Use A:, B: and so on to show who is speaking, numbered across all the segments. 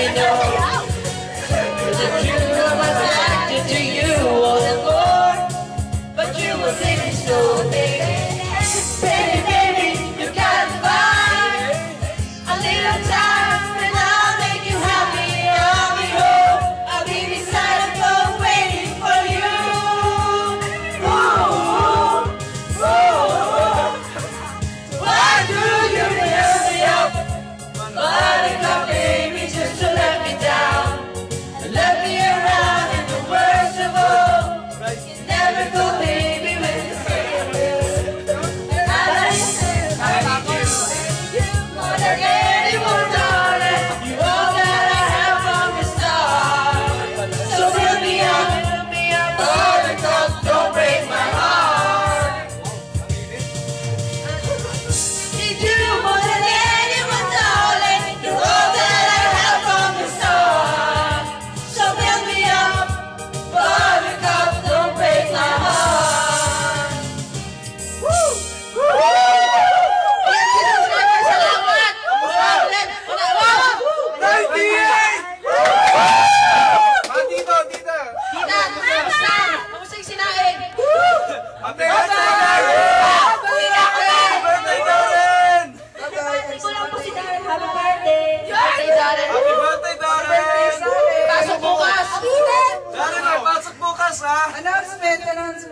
A: know. The truth was attracted to you all the more, but you were feeling so big. Baby, baby, you gotta find a little time and I'll make you happy. I'll be home, I'll be beside the phone waiting for you. Ooh, ooh, why do you fill me up? Buttercup, baby, just to let me down. Left me around in the worst of all. It's never go, baby, when you say it will. I need you more than anyone, darling. You all that I have from the start. So fill me up, Buttercup, don't break my heart. Need you more than anyone, darling. You're all that I have from the start. So build me up, Buttercup, don't break my heart. Woo! Salamat!
B: Tito, tita!
A: Tita, kamusta? Kamusta yung sinain?
B: Happy birthday, Darren!
A: Ko lang po si Darren. Happy birthday! Birthday, Darren!
B: Happy birthday, Darren!
A: Pasok bukas!
B: Darren, may pasok bukas, ha?
C: Announcement.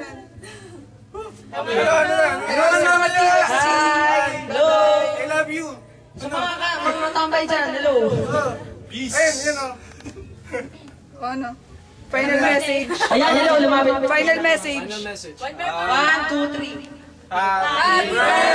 B: Ano naman yan?
A: Hello!
B: I love you!
A: Sa mga tambay dyan, hello!
B: Peace! Ayun, o.
C: Ano? Final message.
A: Ayan, hello, lumapit.
C: Final message.
A: 1, 2, 3.
B: Happy birthday!